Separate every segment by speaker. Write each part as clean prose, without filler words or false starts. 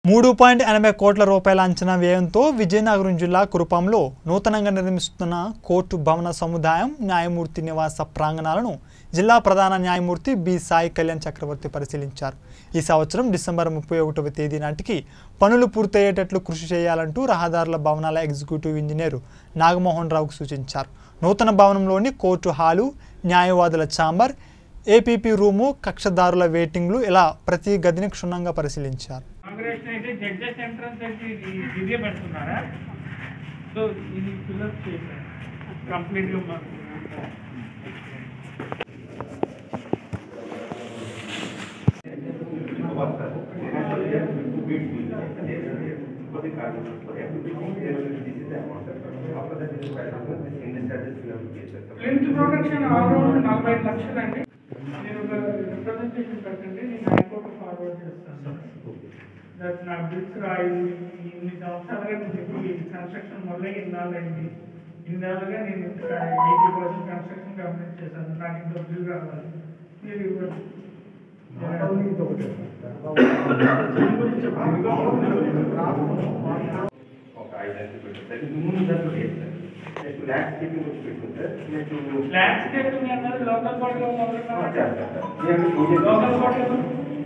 Speaker 1: 3.80 కోట్ల రూపాయల అంచనా వ్యయంతో విజయనగరం జిల్లా కురుపాంలో నూతనంగా నిర్మిస్తున్న కోర్టు భవన సముదాయం న్యాయమూర్తి నివాస ప్రాంగణాలను జిల్లా ప్రధాన న్యాయమూర్తి బి సాయి కళ్యాణ్ చక్రవర్తి పరిశీలించారు. ఈ సంవత్సరం డిసెంబర్ 31వ తేదీ నాటికి పనులు పూర్తయ్యేటట్లు కృషి చేయాలంటూ రహదారుల భవనాల ఎగ్జిక్యూటివ్ ఇంజనీర్ నాగమోహన్ రావుకు సూచించారు. నూతన భవనంలోని కోర్టు హాలు, న్యాయవాదుల ఛాంబర్, ఏపీపీ రూము, కక్షదారుల వెయిటింగ్లు ఇలా ప్రతి గదిని క్షుణ్ణంగా పరిశీలించారు.
Speaker 2: జడ్జెస్ ఎంట్రన్స్ ఇదే పెడుతున్నారా? సో ఇది ఫిల్అప్ చేశారు కంప్లీట్గా మాకు. ప్రింట్ ప్రొడక్షన్ ఆల్రౌండ్ 45 లక్షలు అండి. నేను ఒక రిప్రజెంటేషన్ పెట్టండి, నేను హైకోర్టు ఫార్వర్డ్ చేస్తాను. నా బిల్స్ రాయింది ఇన్ని సంవత్సరాలుగా నేను చెప్పి కన్స్ట్రక్షన్ మొదలై ఇన్నాళ్ళండి. ఇన్నాళ్ళుగా నేను 80% కన్స్ట్రక్షన్ కంప్లీట్ చేశాను. నాకు ఇంత బిల్ రావాలి, మీరు ఇవ్వండి. ల్యాండ్స్కేపింగ్ అన్నది లోకల్ బాడీలో లోకల్ బాడీలో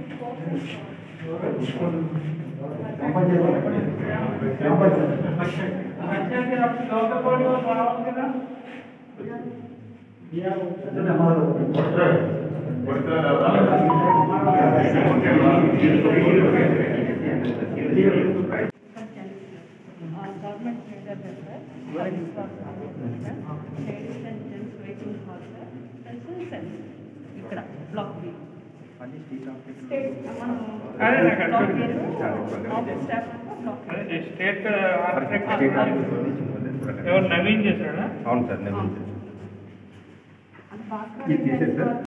Speaker 2: లోకల్ బాడీలో బాగుంది కదా.
Speaker 3: ఇక్కడ బ్లాక్ బి
Speaker 2: స్టేట్ ఎవరు నవీన్ చేశాడా?
Speaker 4: అవును సార్, నవీన్ చేశారు.